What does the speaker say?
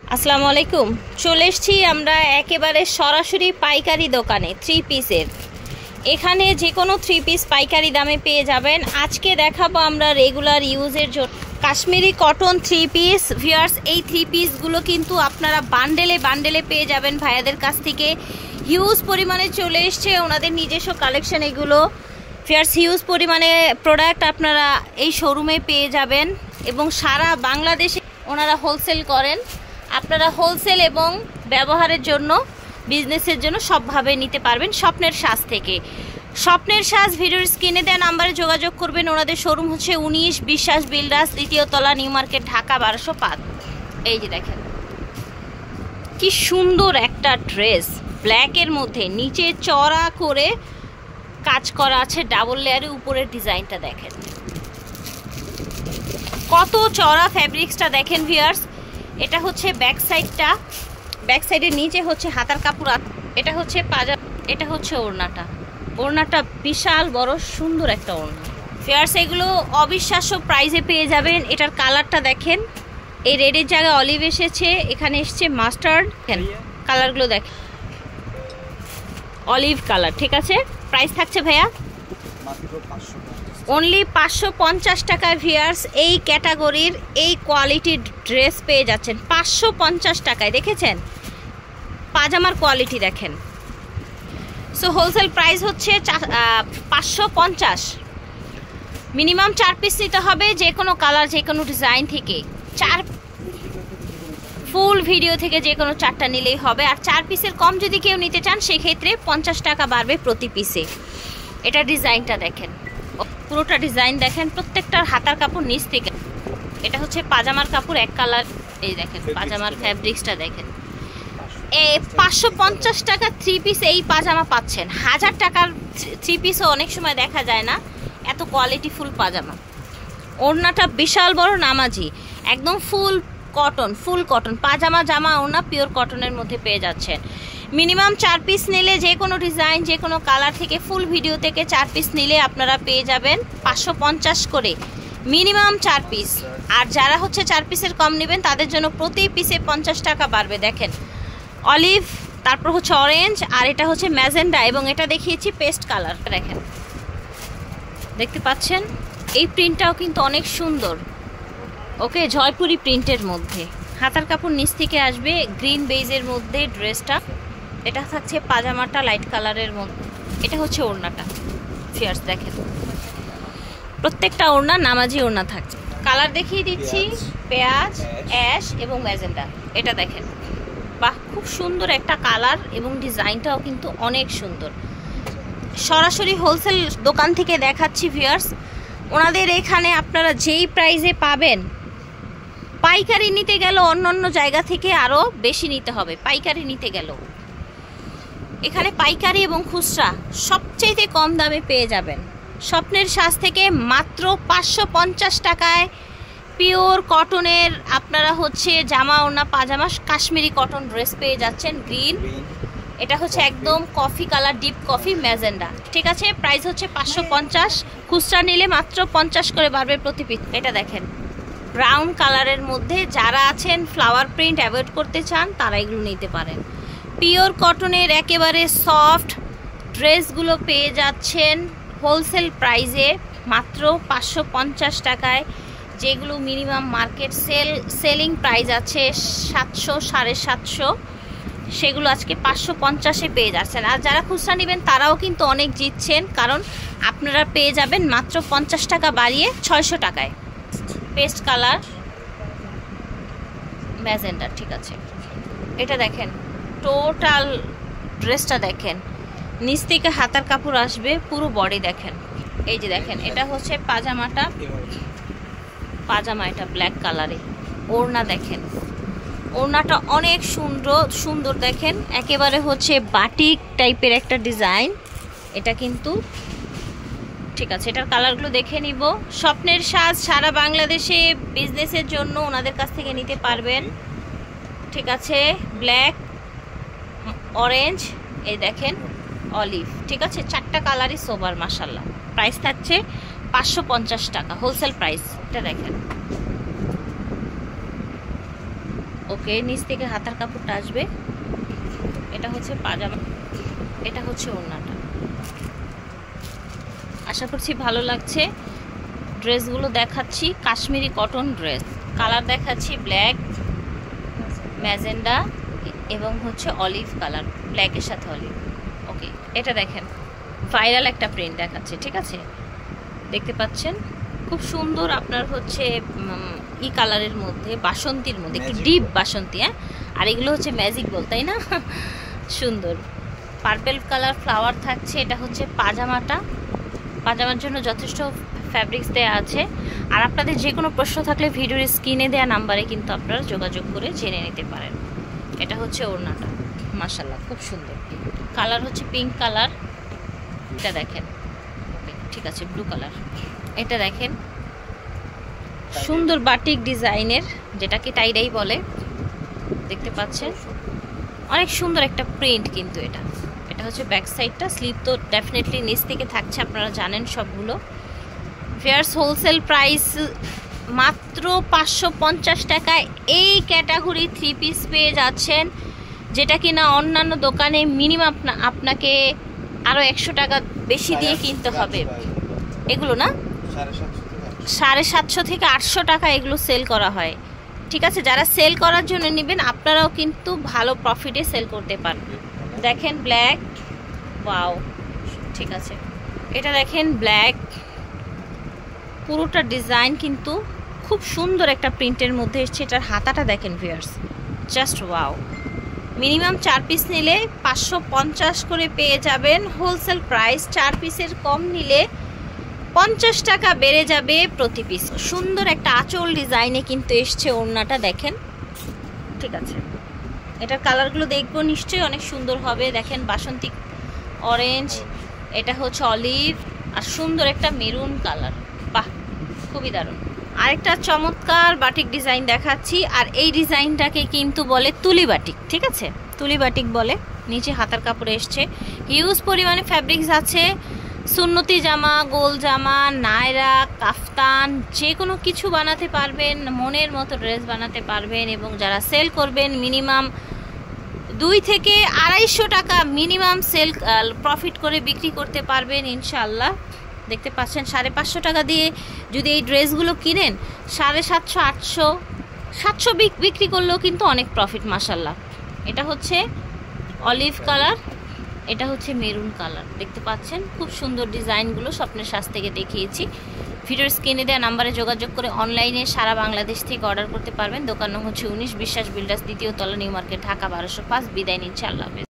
আসসালামু আলাইকুম। চলে এসেছি আমরা একেবারে সরাসরি পাইকারি দোকানে থ্রি পিসের। এখানে যে কোনো থ্রি পিস পাইকারি দামে পেয়ে যাবেন। আজকে দেখাবো আমরা রেগুলার ইউজের জন্য Kashmiri cotton three piece. Viewers, এই থ্রি পিসগুলো কিন্তু আপনারা বান্ডেলে বান্ডেলে পেয়ে যাবেন ভাইয়াদের কাছ থেকে। হিউজ পরিমাণে চলে এসছে ওনাদের নিজস্ব কালেকশন এগুলো। ভিউয়ার্স, হিউজ পরিমাণে প্রোডাক্ট আপনারা এই শোরুমে পেয়ে যাবেন এবং সারা বাংলাদেশে ওনারা হোলসেল করেন। আপনারা হোলসেল এবং ব্যবহারের জন্য, বিজনেসের জন্য সবভাবে নিতে পারবেন স্বপ্নের সাজ থেকে। স্বপ্নের সাজ ভিডিওর স্ক্রিনে দেওয়া নাম্বারে যোগাযোগ করবেন। ওনাদের শোরুম হচ্ছে 19 বিশ্বাস বিল্ডার্স, দ্বিতীয় তলা, নিউ মার্কেট, ঢাকা 1205। এই যে দেখেন কি সুন্দর একটা ড্রেস, ব্ল্যাকের মধ্যে নিচে চড়া করে কাজ করা আছে ডাবল লেয়ারে। উপরের ডিজাইনটা দেখেন কত চড়া, ফ্যাব্রিক্সটা দেখেন ভিউয়ার্স। এটা হচ্ছে ব্যাক সাইডটা, ব্যাক সাইডের নিচে হচ্ছে হাতার কাপড়, এটা হচ্ছে পাজামা, এটা হচ্ছে ওড়নাটা। ওড়নাটা বিশাল বড় সুন্দর একটা ওড়না। ভিউয়ার্স, এগুলো অবিশ্বাস্য প্রাইসে পেয়ে যাবেন। এটার কালারটা দেখেন, এই রেডের জায়গায় অলিভ এসেছে, এখানে এসছে মাস্টার্ড। কালারগুলো দেখেন, অলিভ কালার। ঠিক আছে, প্রাইস থাকছে ভাইয়া অনলি 550 টাকা। ভিউয়ার্স, এই ক্যাটাগরির এই কোয়ালিটির ড্রেস পেয়ে যাচ্ছেন 550 টাকায়। দেখেছেন পাজামার কোয়ালিটি দেখেন। সো হোলসেল প্রাইস হচ্ছে 550। মিনিমাম 4 পিস নিতে হবে, যে কোনো কালার, যে কোনো ডিজাইন থেকে। ফুল ভিডিও থেকে যে কোনো 4টা নিলেই হবে। আর 4 পিসের কম যদি কেউ নিতে চান সেক্ষেত্রে 50 টাকা বাড়বে প্রতি পিসে। এটা ডিজাইনটা দেখেন, পুরোটা ডিজাইন দেখেন, প্রত্যেকটার হাতার কাপড় নিচ থেকে। এটা হচ্ছে পাজামার কাপড়, এক কালার। এই দেখেন পাজামার ফ্যাব্রিক্সটা দেখেন। 550 টাকা থ্রি পিস এই পাজামা পাচ্ছেন। 1000 টাকার থ্রি পিসও অনেক সময় দেখা যায় না, এত কোয়ালিটি ফুল পাজামা। ওড়নাটা বিশাল বড় নামাজি, একদম ফুল কটন, ফুল কটন পাজামা, জামা ওড়না পিওর কটনের মধ্যে পেয়ে যাচ্ছেন। মিনিমাম 4 পিস নিলে, যে কোনো ডিজাইন, যে কোনো কালার থেকে, ফুল ভিডিও থেকে 4 পিস নিলে আপনারা পেয়ে যাবেন 550 করে, মিনিমাম 4 পিস। আর যারা হচ্ছে 4 পিসের কম নেবেন তাদের জন্য প্রতি পিসে 50 টাকা বাড়বে। দেখেন অলিভ, তারপর হচ্ছে অরেঞ্জ, আর এটা হচ্ছে ম্যাজেন্ডা, এবং এটা দেখিয়েছি পেস্ট কালার। দেখেন, দেখতে পাচ্ছেন এই প্রিন্টটাও কিন্তু অনেক সুন্দর। ওকে, জয়পুরি প্রিন্টের মধ্যে হাতার কাপড় নিচ থেকে আসবে গ্রিন বেজের মধ্যে ড্রেসটা। এটা থাকছে পাজামাটা লাইট কালারের মধ্যে। এটা হচ্ছে ওড়নাটা। ফিয়ার্স দেখেন, প্রত্যেকটা ওড়না নামাজি ওড়না থাকছে। কালার দেখিয়ে দিচ্ছি, পেঁয়াজ, অ্যাশ এবং ম্যাজেন্ডা। এটা দেখেন, বাহ, খুব সুন্দর একটা কালার এবং ডিজাইনটাও কিন্তু অনেক সুন্দর। সরাসরি হোলসেল দোকান থেকে দেখাচ্ছি ভিউয়ার্স। ওনাদের এখানে আপনারা যেই প্রাইসে পাবেন, পাইকারি নিতে গেল অন্য জায়গা থেকে আরও বেশি নিতে হবে। পাইকারি নিতে গেল এখানে পাইকারি এবং খুচরা সবচেয়ে কম দামে পেয়ে যাবেন। স্বপ্নের সাজ থেকে মাত্র 550 টাকায় পিওর কটনের আপনারা হচ্ছে জামা ওড়না পাজামা কাশ্মীরি কটন ড্রেস পেয়ে যাচ্ছেন। গ্রিন, এটা হচ্ছে একদম coffee colour, deep coffee, magenta. ঠিক আছে, প্রাইস হচ্ছে 550। খুচরা নিলে মাত্র 50 করে বাড়বে প্রতি পিস। এটা দেখেন ব্রাউন কালারের মধ্যে, যারা আছেন ফ্লাওয়ার প্রিন্ট অ্যাভয়েড করতে চান তারা এগুলো নিতে পারেন। পিওর কটনের একেবারে সফট ড্রেসগুলো পেয়ে যাচ্ছেন হোলসেল প্রাইসে মাত্র 550 টাকায়, যেগুলো মিনিমাম মার্কেট সেলিং প্রাইস আছে 700, 750, সেগুলো আজকে 550-এ পেয়ে যাচ্ছেন। আর যারা খুচরা নেবেন তারাও কিন্তু অনেক জিতছেন, কারণ আপনারা পেয়ে যাবেন মাত্র 50 টাকা বাড়িয়ে 600 টাকায়। Paste colour, magenta. ঠিক আছে, এটা দেখেন টোটাল ড্রেসটা দেখেন, নিচ থেকে হাতার কাপড় আসবে, পুরো বডি দেখেন। এই যে দেখেন, এটা হচ্ছে পাজামাটা, পাজামা এটা ব্ল্যাক কালারে। ওড়না দেখেন, ওড়নাটা অনেক সুন্দর দেখেন, একেবারে হচ্ছে বাটিক টাইপের একটা ডিজাইন এটা কিন্তু। ঠিক আছে, এটার কালারগুলো দেখে নিব। স্বপ্নের সাজ সারা বাংলাদেশে বিজনেসের জন্য ওনাদের কাছ থেকে নিতে পারবেন। ঠিক আছে, ব্ল্যাক, অরেঞ্জ, এই দেখেন অলিভ। ঠিক আছে, 4টা কালারই সোবার মাশাআল্লাহ। প্রাইস থাকছে 550 টাকা হোলসেল প্রাইস। এটা দেখেন ওকে, নিচ থেকে হাতার কাপড়টা আসবে। এটা হচ্ছে পাজামা, এটা হচ্ছে ওড়নাটা। আশা করছি ভালো লাগছে। ড্রেসগুলো দেখাচ্ছি, কাশ্মীরি কটন ড্রেস। কালার দেখাচ্ছি ব্ল্যাক, ম্যাজেন্ডা এবং হচ্ছে অলিভ কালার, ব্ল্যাকের সাথে অলিভ। ওকে, এটা দেখেন ভাইরাল একটা প্রিন্ট দেখাচ্ছে, ঠিক আছে? দেখতে পাচ্ছেন খুব সুন্দর। আপনার হচ্ছে ই কালারের মধ্যে, বাসন্তীর মধ্যে, একটু ডিপ বাসন্তী। হ্যাঁ, আর এগুলো হচ্ছে ম্যাজিক বল, তাই না? সুন্দর পার্পেল কালার ফ্লাওয়ার থাকছে। এটা হচ্ছে পাজামাটা। পাজামার জন্য যথেষ্ট ফ্যাব্রিক্স দেওয়া আছে। আর আপনাদের যে কোনো প্রশ্ন থাকলে ভিডিওর স্ক্রিনে দেওয়া নাম্বারে কিন্তু আপনারা যোগাযোগ করে জেনে নিতে পারেন। এটা হচ্ছে ওড়নাটা, মাশাআল্লাহ খুব সুন্দর। কালার হচ্ছে পিঙ্ক কালার। এটা দেখেন, ঠিক আছে, ব্লু কালার। এটা দেখেন সুন্দর বাটিক ডিজাইনের, যেটাকে টাইডাই বলে। দেখতে পাচ্ছেন অনেক সুন্দর একটা প্রিন্ট কিন্তু এটা। এটা হচ্ছে ব্যাক সাইডটা। স্লিভ তো ডেফিনেটলি নিচ থেকে থাকছে, আপনারা জানেন সবগুলো। ফেয়ার্স হোলসেল প্রাইস মাত্র 550 টাকায় এই ক্যাটাগরি 3 পিস পেয়ে যাচ্ছেন, যেটা কিনা অন্যান্য দোকানে মিনিমাম আপনাকে আরও 100 টাকা বেশি দিয়ে কিনতে হবে। এগুলো না 750 থেকে 800 টাকা এগুলো সেল করা হয়, ঠিক আছে? যারা সেল করার জন্য নেবেন আপনারাও কিন্তু ভালো প্রফিটে সেল করতে পারবেন। দেখেন ব্ল্যাক, ওয়াও, ঠিক আছে। এটা দেখেন ব্ল্যাক, পুরোটা ডিজাইন কিন্তু খুব সুন্দর একটা প্রিন্টের মধ্যে এসছে। এটার হাতাটা দেখেন viewers, just wow. Minimum 4 piece নিলে 550 করে পেয়ে যাবেন হোলসেল প্রাইস। 4 পিসের কম নিলে 50 টাকা বেড়ে যাবে প্রতি পিস। সুন্দর একটা আঁচল ডিজাইনে কিন্তু এসছে ওড়নাটা, দেখেন, ঠিক আছে? এটার কালারগুলো দেখবো নিশ্চয়ই অনেক সুন্দর হবে। দেখেন বাসন্তী অরেঞ্জ, এটা হচ্ছে অলিভ, আর সুন্দর একটা মেরুন কালার। বাহ, খুবই দারুণ। আরেকটা চমৎকার বাটিক ডিজাইন দেখাচ্ছি, আর এই ডিজাইনটাকে কিন্তু বলে তুলি বাটিক, ঠিক আছে? তুলি বাটিক বলে। নিচে হাতার কাপড়ে এসছে, হিউজ পরিমাণে ফ্যাব্রিক্স আছে। সুন্নতি জামা, গোল জামা, নায়রা, কাফতান, যে কোনো কিছু বানাতে পারবেন, মনের মতো ড্রেস বানাতে পারবেন। এবং যারা সেল করবেন মিনিমাম 2 থেকে 250 টাকা মিনিমাম সেল প্রফিট করে বিক্রি করতে পারবেন ইনশাআল্লাহ। দেখতে পাচ্ছেন 550 টাকা দিয়ে যদি এই ড্রেসগুলো কিনেন, 750, 800, 700 বিক্রি করলেও কিন্তু অনেক প্রফিট, মাশাআল্লাহ। এটা হচ্ছে অলিভ কালার, এটা হচ্ছে মেরুন কালার। দেখতে পাচ্ছেন খুব সুন্দর ডিজাইনগুলো স্বপ্নের সাজ থেকে দেখিয়েছি। ভিডিওর স্ক্রিনে দেওয়া নাম্বারে যোগাযোগ করে অনলাইনে সারা বাংলাদেশ থেকে অর্ডার করতে পারবেন। দোকান হচ্ছে 19 বিশ্বাস বিল্ডার্স, 2য় তলা, নিউ মার্কেট, ঢাকা 1205। বিদায় নিচ্ছি, আল্লাহ হাফেজ।